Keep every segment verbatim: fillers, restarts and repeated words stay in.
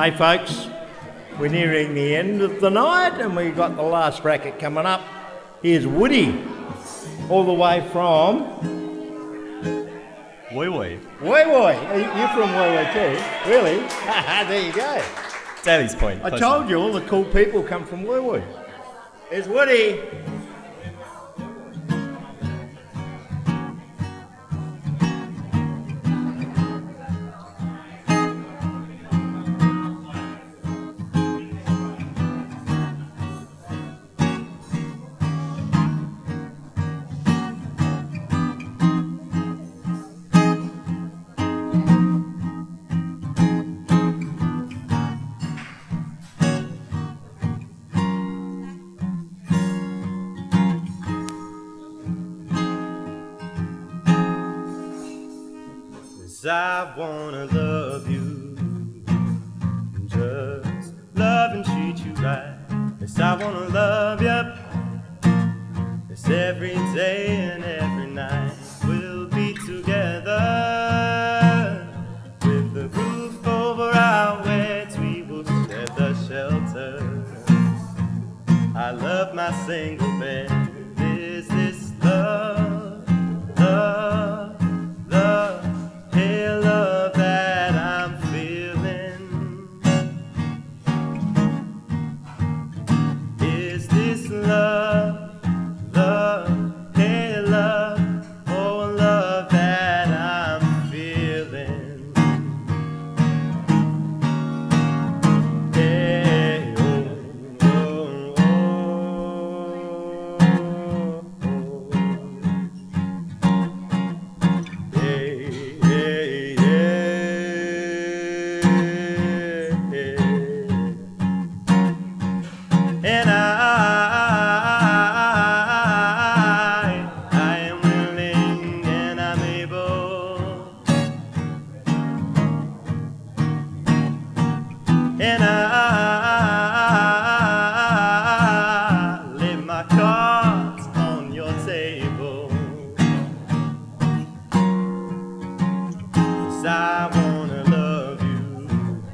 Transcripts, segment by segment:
Hey folks, we're nearing the end of the night and we've got the last bracket coming up. Here's Woody, all the way from... Woi Woi. Woi Woi. You're from Woi Woi too? Really? There you go. Daly's Point. I told you all the cool people come from Woi Woi. There's Woody. I wanna love you, just love and treat you right. Yes, I wanna love you, yes, every day and every night. We'll be together, with the roof over our heads, we will share the shelter. I love my single bed. Is this love, love, love? Hey, love that I'm feeling. Is this love, love? Hey, love, oh, love that I'm feeling. Hey, oh, oh, oh, oh. Hey. And I, I am willing and I'm able, and I lay my cards on your table, 'cause I wanna love you,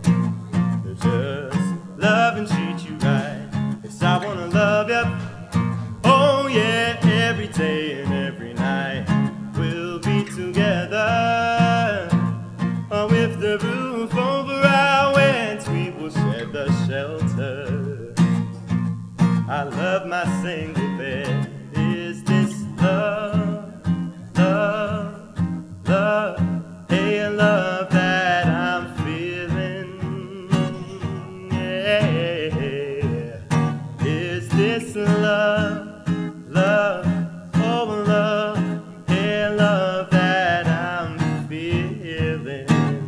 just love and treat you right. I wanna love you, oh yeah, every day and every night. We'll be together, uh, with the roof over our heads, we will share the shelter. I love my single bed. Is this love, love, love? Hey, love that I'm feeling, yeah. Is this love, love, oh love, hey, love that I'm feeling?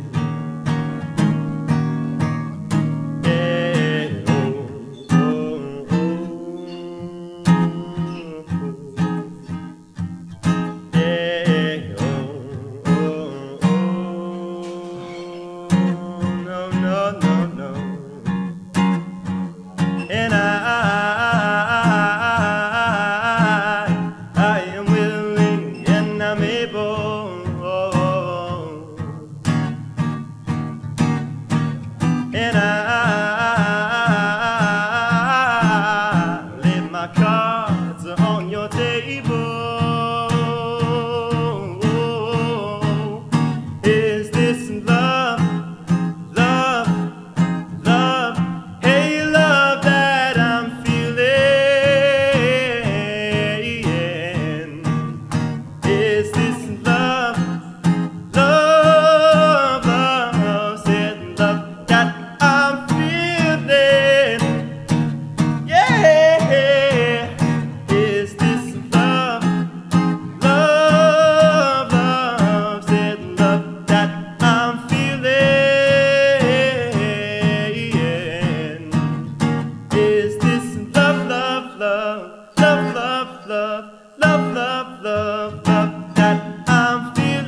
Hey, oh, oh, oh, oh. Hey, oh, oh, oh, no, no, no, no. And I And I lay my cards on your table. Is this love, love, love? Hey, love that I'm feeling. Is this love, love, love? Said love that I'm feeling, yeah. Is this love, love, love? Said love that I'm feeling. Is this love, love, love, love, love, love, love, love, love, love that I'm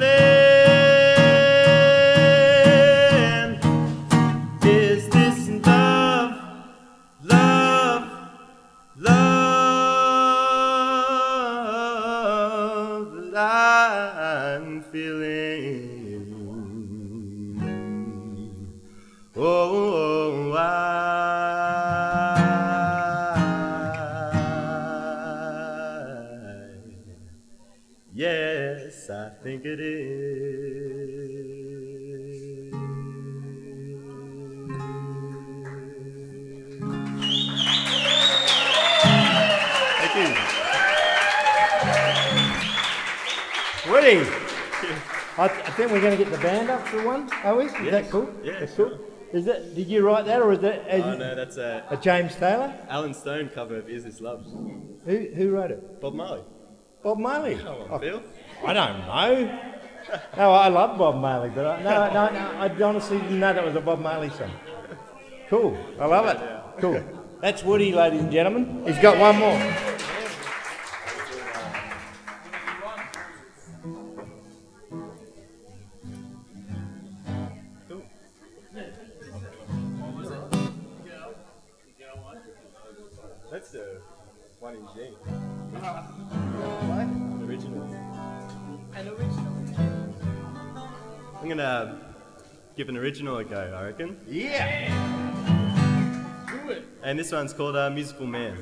feeling? Is this love, love, love that I'm feeling? Oh, oh. Yes, I think it is. Thank you. Woody, I, th I think we're going to get the band up for one, are we? Is Yes. that cool? Yeah, That's sure. cool. Is that, did you write that, or is that is Oh it no, that's a a James Taylor? Alan Stone cover of Is This Love? Who, who wrote it? Bob Marley. Bob Marley. Come on, Oh, Phil. I don't know. No, I love Bob Marley, but I, no, no, no, I honestly didn't know that was a Bob Marley song. Cool, I love it. Cool. That's Woody, ladies and gentlemen. He's got one more. That's the one in G. Original. An original. I'm gonna give an original a go, I reckon. Yeah. Do it. And this one's called uh, Musical Man.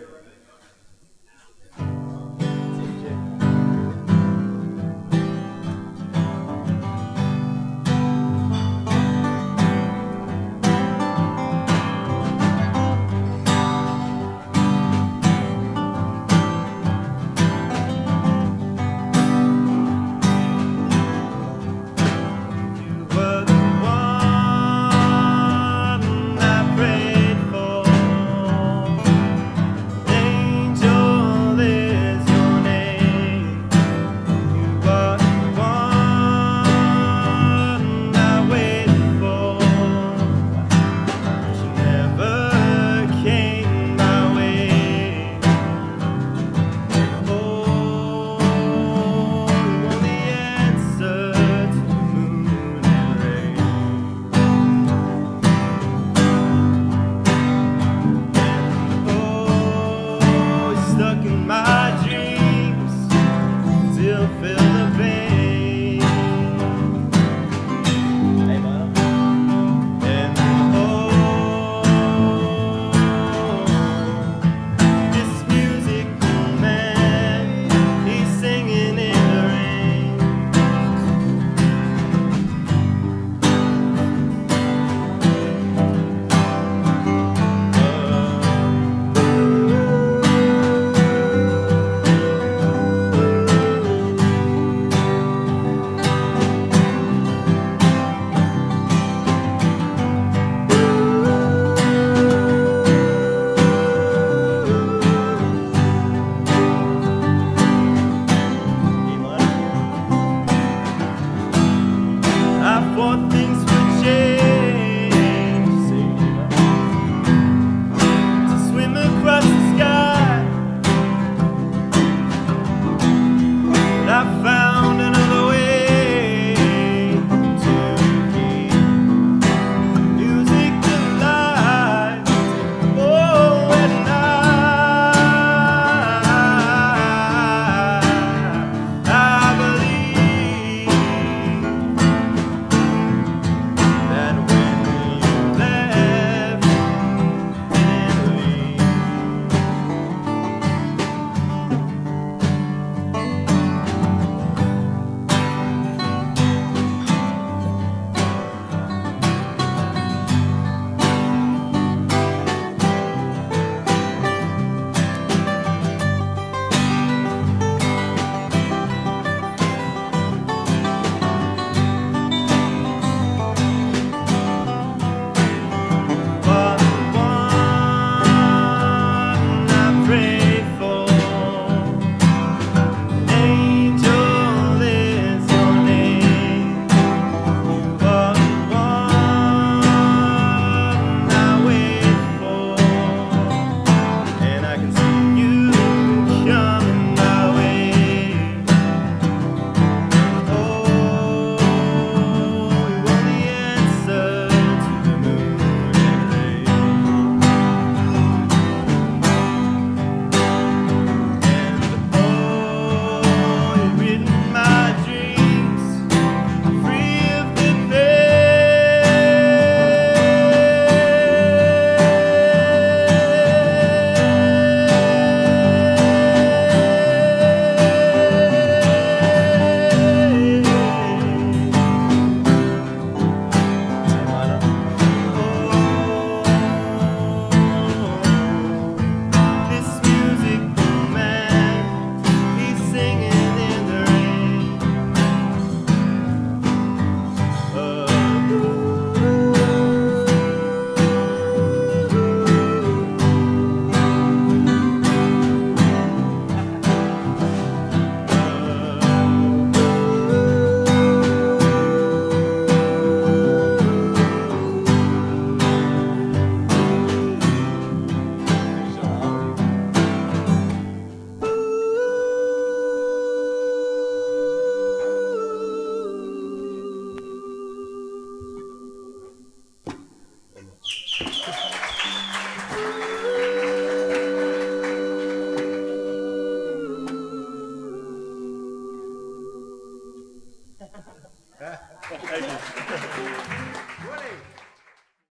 Thank you. Woody.